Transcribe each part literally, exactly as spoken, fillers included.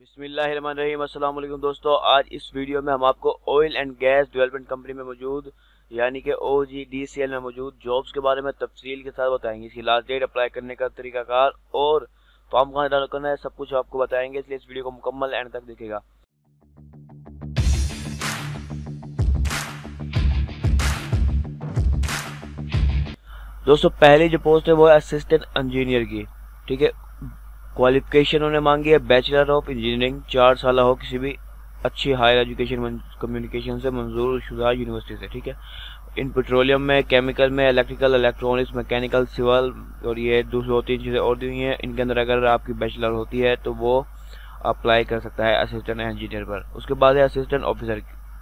बिस्मिल्लाहिर्रहमानिर्रहीम। अस्सलाम वालेकुम दोस्तों, आज इस वीडियो में हम आपको oil and gas development company में मौजूद यानी कि ओ जी डी सी एल में मौजूद जॉब्स के बारे में तफसील के साथ बताएंगे। इसकी लास्ट डेट, अप्लाई करने का तरीकाकार और फॉर्म कहाँ डाउनलोड करना है, सब कुछ आपको बताएंगे, इसलिए इस वीडियो को मुकम्मल एंड तक देखिएगा। दोस्तों, पहली जो पोस्ट है वो है असिस्टेंट इंजीनियर की। ठीक है, क्वालिफिकेशन उन्होंने मांगी है बैचलर ऑफ इंजीनियरिंग, चार साल हो किसी भी अच्छी हायर एजुकेशन कम्युनिकेशन से मंजूर शुदा यूनिवर्सिटी से। ठीक है, इन पेट्रोलियम में, केमिकल में, इलेक्ट्रिकल, इलेक्ट्रॉनिक्स, मैकेनिकल, सिविल और ये दूसरी दो तीन चीज़ें और दी हुई हैं। इनके अंदर अगर आपकी बैचलर होती है तो वो अप्लाई कर सकता है असिस्टेंट इंजीनियर पर। उसके बाद है assistant officer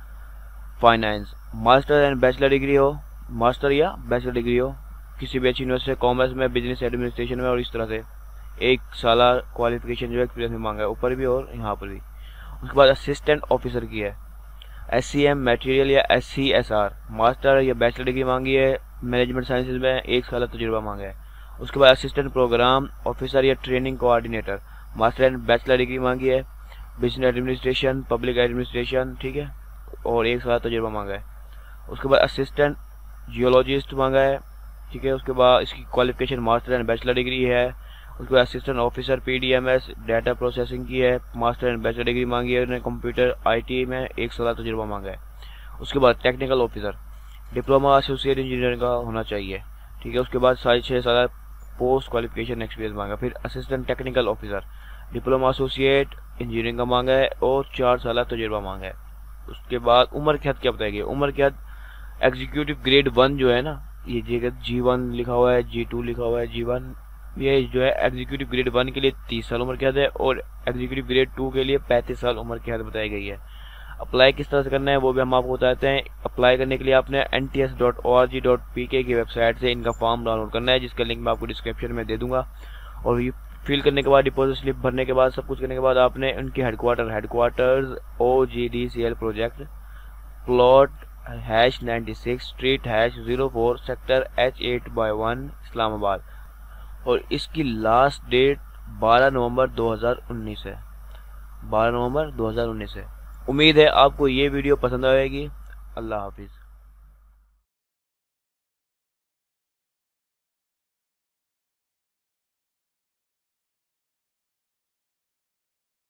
finance, master and bachelor degree हो, मास्टर या बैचलर डिग्री हो किसी भी अच्छी यूनिवर्सिटी, कॉमर्स में, बिजनेस एडमिनिस्ट्रेशन में, और इस तरह से एक साल क्वालिफिकेशन जो है एक्सपीरियंस में मांगा है, ऊपर भी और यहाँ पर भी। उसके बाद असिस्टेंट ऑफिसर की है एस सी एम मटेरियल या S C S R, master या बैचलर डिग्री मांगी है, मैनेजमेंट साइंसेज में एक साल तजुर्बा मांगा है। उसके बाद असिस्टेंट प्रोग्राम ऑफिसर या training coordinator, master and bachelor degree मांगी है, बिजनेस एडमिनिस्ट्रेशन, पब्लिक एडमिनिस्ट्रेशन, ठीक है, और एक साल तजुर्बा मांगा है। उसके बाद असिस्टेंट जियोलॉजिस्ट मांगा है, ठीक है। उसके बाद इसकी qualification master and bachelor degree है। उसके बाद assistant officer P D M S data processing की है, मास्टर एंड बैचलर डिग्री मांगी है, उन्होंने कंप्यूटर आई टी में एक साल तजुर्बा मांगा है। उसके बाद technical officer diploma associate engineer का होना चाहिए, ठीक है। उसके बाद साढ़े छः साल पोस्ट क्वालिफिकेशन एक्सपीरियंस मांगा। फिर assistant technical officer diploma associate engineering का मांगा है और चार साल तजुर्बा मांगा है। उसके बाद उम्र की हद क्या बताएगी, उम्र की हद एग्जीक्यूटिव ग्रेड वन जो है ना, ये जगह जी वन लिखा हुआ है, जी टू लिखा हुआ है, जी वन, ये जो है एग्जीक्यूटिव ग्रेड वन के लिए तीस साल उम्र की हद है और एग्जीक्यूटिव ग्रेड टू के लिए पैंतीस साल उम्र की हद बताई गई है। अप्लाई किस तरह से करना है वो भी हम आपको बताते हैं। अप्लाई करने के लिए आपने N T S dot O R G dot P K की वेबसाइट से इनका फॉर्म डाउनलोड करना है, जिसका लिंक मैं आपको डिस्क्रिप्शन में दे दूंगा। और ये फिल करने के बाद, डिपॉजिट स्लिप भरने के बाद, सब कुछ करने के बाद आपने उनके headquarter headquarters O G D C L project, plot hash ninety six, street hash zero four, sector H eight by one, Islamabad, और इसकी लास्ट डेट बारह नवंबर दो हज़ार उन्नीस है। बारह नवंबर दो हज़ार उन्नीस है। उम्मीद है आपको ये वीडियो पसंद आएगी। अल्लाह हाफिज़।